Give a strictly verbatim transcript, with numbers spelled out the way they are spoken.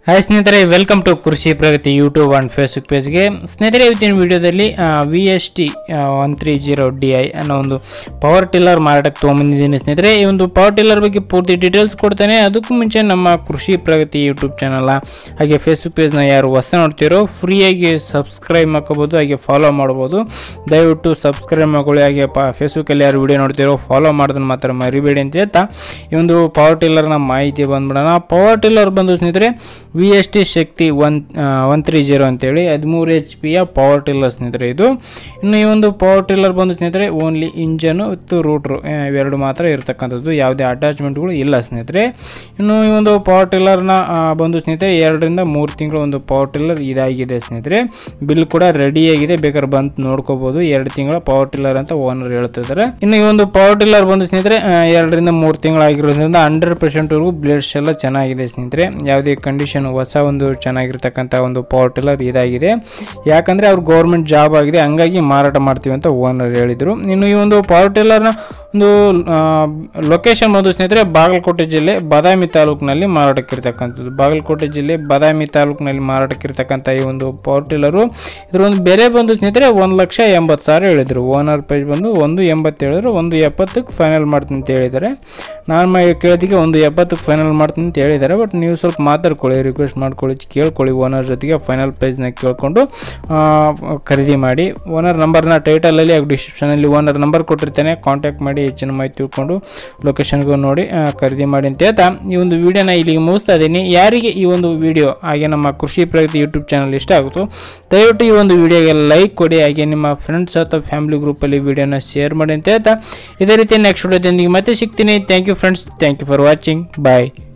Hi ಸ್ನೇಹಿತರೆ, welcome to Krishi Pragati YouTube and Facebook ಪೇಜ್ಗೆ. ಸ್ನೇಹಿತರೆ, ಇವತ್ತಿನ ವಿಡಿಯೋದಲ್ಲಿ V S T one three zero D I ಅನ್ನೋ ಒಂದು ಪವರ್ ಟಿಲ್ಲರ್ ಮಾರಾಟಕ್ಕೆ ತೊಗೊಂಬಂದಿದ್ದೀನಿ. ಸ್ನೇಹಿತರೆ, ಈ ಒಂದು ಪವರ್ ಟಿಲ್ಲರ್ ಬಗ್ಗೆ ಪೂರ್ತಿ ಡೀಟೇಲ್ಸ್ ಕೊಡ್ತೇನೆ. ಅದಕ್ಕೂ ಮುಂಚೆ ನಮ್ಮ ಕೃಷಿ ಪ್ರಗತಿ ಯೂಟ್ಯೂಬ್ ಚಾನಲ್ ಹಾಗೆ ಫೇಸ್ಬುಕ್ ಪೇಜ್ನ ಯಾರು ಹೊಸ ನೋಡ್ತೀರೋ ಫ್ರೀಯಾಗಿ ಸಬ್ಸ್ಕ್ರೈಬ್ ಮಾಡ್ಕೋಬೋದು, ಹಾಗೆ ಫಾಲೋ ಮಾಡ್ಬೋದು. ದಯವಿಟ್ಟು ಸಬ್ಸ್ಕ್ರೈಬ್ ಮಾಡ್ಕೊಳ್ಳಿ. ಹಾಗೆ ಪ ಫೇಸ್ಬುಕ್ಕಲ್ಲಿ ಯಾರು ವಿಡಿಯೋ ನೋಡ್ತೀರೋ ಫಾಲೋ ಮಾಡೋದನ್ನು ಮಾತ್ರ ಮರಿಬೇಡಿ ಅಂತ ಹೇಳ್ತಾ ಈ ಒಂದು ಪವರ್ ಟಿಲ್ಲರ್ನ ಮಾಹಿತಿ ಬಂದ್ಬಿಡೋಣ. ಪವರ್ ಟಿಲ್ಲರ್ ಬಂದು ಸ್ನೇಹಿತರೆ V S T Shakti one one three zero ಅಂತೇಳಿ ಹದಿಮೂರು ಎಚ್ ಪಿಯ ಪವರ್ ಟಿಲ್ಲರ್ ಸ್ನೇಹಿತರೆ ಇದು. ಇನ್ನು ಈ ಒಂದು ಪವರ್ ಟಿಲ್ಲರ್ ಬಂದು ಸ್ನೇಹಿತರೆ ಓನ್ಲಿ ಇಂಜನು ಮತ್ತು ರೂಟ್ರು ಇವೆರಡು ಮಾತ್ರ ಇರತಕ್ಕಂಥದ್ದು, ಯಾವುದೇ ಅಟ್ಯಾಚ್ಮೆಂಟ್ಗಳು ಇಲ್ಲ ಸ್ನೇಹಿತರೆ. ಇನ್ನು ಈ ಒಂದು ಪವರ್ ಟಿಲ್ಲರ್ನ ಬಂದು ಸ್ನೇಹಿತರೆ ಎರಡರಿಂದ ಮೂರು ತಿಂಗಳು ಒಂದು ಪವರ್ ಟಿಲ್ಲರ್ ಇದಾಗಿದೆ ಸ್ನೇಹಿತರೆ. ಬಿಲ್ ಕೂಡ ರೆಡಿಯಾಗಿದೆ, ಬೇಕಾದ್ರೆ ಬಂದು ನೋಡ್ಕೋಬೋದು. ಎರಡು ತಿಂಗಳ ಪವರ್ ಟಿಲ್ಲರ್ ಅಂತ ಓನರ್ ಹೇಳ್ತಿದ್ದಾರೆ. ಇನ್ನು ಈ ಒಂದು ಪವರ್ ಟಿಲ್ಲರ್ ಬಂದು ಸ್ನೇಹಿತರೆ ಎರಡರಿಂದ ಮೂರು ತಿಂಗಳಾಗಿರೋದ್ರಿಂದ ಹಂಡ್ರೆಡ್ ಪರ್ಸೆಂಟ್ವರೆಗೂ ಬ್ಲೇಡ್ಸ್ ಎಲ್ಲ ಚೆನ್ನಾಗಿದೆ ಸ್ನೇಹಿತರೆ. ಯಾವುದೇ ಕಂಡೀಷನ್ ಹೊಸ ಒಂದು ಚೆನ್ನಾಗಿರ್ತಕ್ಕಂಥ ಒಂದು ಪವರ್ ಟಿಲ್ಲರ್ ಇದಾಗಿದೆ. ಯಾಕಂದರೆ ಅವ್ರು ಗೌರ್ಮೆಂಟ್ ಜಾಬ್ ಆಗಿದೆ, ಹಂಗಾಗಿ ಮಾರಾಟ ಮಾಡ್ತೀವಿ ಅಂತ ಓನರ್ ಹೇಳಿದರು. ಇನ್ನು ಈ ಒಂದು ಪವರ್ ಟಿಲ್ಲರ್ನ ಒಂದು ಲೊಕೇಶನ್ ಬಂದು ಸ್ನೇಹಿತರೆ ಬಾಗಲಕೋಟೆ ಜಿಲ್ಲೆ ಬಾದಾಮಿ ತಾಲೂಕಿನಲ್ಲಿ ಮಾರಾಟಕ್ಕಿರ್ತಕ್ಕಂಥದ್ದು. ಬಾಗಲಕೋಟೆ ಜಿಲ್ಲೆ ಬಾದಾಮಿ ತಾಲೂಕಿನಲ್ಲಿ ಮಾರಾಟಕ್ಕಿರ್ತಕ್ಕಂಥ ಈ ಒಂದು ಪವರ್ ಟಿಲ್ಲರು ಇದರ ಒಂದು ಬೆಲೆ ಬಂದು ಸ್ನೇಹಿತರೆ ಒಂದು ಲಕ್ಷ ಎಂಬತ್ತು ಸಾವಿರ ಹೇಳಿದರು. ಓನರ್ ಪ್ರೈಸ್ ಬಂದು ಒಂದು ಎಂಬತ್ತು ಹೇಳಿದ್ರು, ಒಂದು ಎಪ್ಪತ್ತಕ್ಕೆ ಫೈನಲ್ ಮಾಡ್ತೀನಿ ಅಂತ ಹೇಳಿದ್ದಾರೆ. ನಾನು ಕೇಳಿದಕ್ಕೆ ಒಂದು ಎಪ್ಪತ್ತಕ್ಕೆ ಫೈನಲ್ ಮಾಡ್ತೀನಿ ಅಂತ ಹೇಳಿದ್ದಾರೆ. ಬಟ್ ನೀವು ಸ್ವಲ್ಪ ಮಾತಾಡ್ಕೊಳ್ಳಿ, ರಿಕ್ವೆಸ್ಟ್ ಮಾಡ್ಕೊಳ್ಳಿ, ಕೇಳ್ಕೊಳ್ಳಿ ಓನರ್ ಜೊತೆಗೆ ಫೈನಲ್ ಪ್ರೈಸ್ನ ಕೇಳಿಕೊಂಡು ಖರೀದಿ ಮಾಡಿ. ಓನರ್ ನಂಬರ್ನ ಟೈಟಲಲ್ಲಿ ಹಾಗೂ ಡಿಸ್ಕ್ರಿಪ್ಷನಲ್ಲಿ ಓನರ್ ನಂಬರ್ ಕೊಟ್ಟಿರ್ತೇನೆ, ಕಾಂಟ್ಯಾಕ್ಟ್ ಮಾಡಿ ಹೆಚ್ಚಿನ ಮಾಹಿತಿ ತಿಳ್ಕೊಂಡು ಲೊಕೇಶನ್ಗೂ ನೋಡಿ ಖರೀದಿ ಮಾಡಿ ಅಂತ ಹೇಳ್ತಾ ಈ ಒಂದು ವಿಡಿಯೋನ ಇಲ್ಲಿಗೆ ಮುಗಿಸ್ತಾ ಇದ್ದೀನಿ. ಯಾರಿಗೆ ಈ ಒಂದು ವಿಡಿಯೋ ಹಾಗೆ ನಮ್ಮ ಕೃಷಿ ಪ್ರಗತಿ ಯೂಟ್ಯೂಬ್ ಚಾನಲ್ ಇಷ್ಟ ಆಗುತ್ತೋ ದಯವಿಟ್ಟು ಈ ಒಂದು ವಿಡಿಯೋಗೆ ಲೈಕ್ ಕೊಡಿ, ಹಾಗೆ ನಿಮ್ಮ ಫ್ರೆಂಡ್ಸ್ ಅಥವಾ ಫ್ಯಾಮಿಲಿ ಗ್ರೂಪಲ್ಲಿ ವಿಡಿಯೋನ ಶೇರ್ ಮಾಡಿ ಅಂತ ಹೇಳ್ತಾ ಇದೇ ರೀತಿ ನೆಕ್ಸ್ಟ್ ವಿಡಿಯೋದೊಂದಿಗೆ ಮತ್ತೆ ಸಿಗ್ತೀನಿ. Thank you friends, thank you for watching, bye.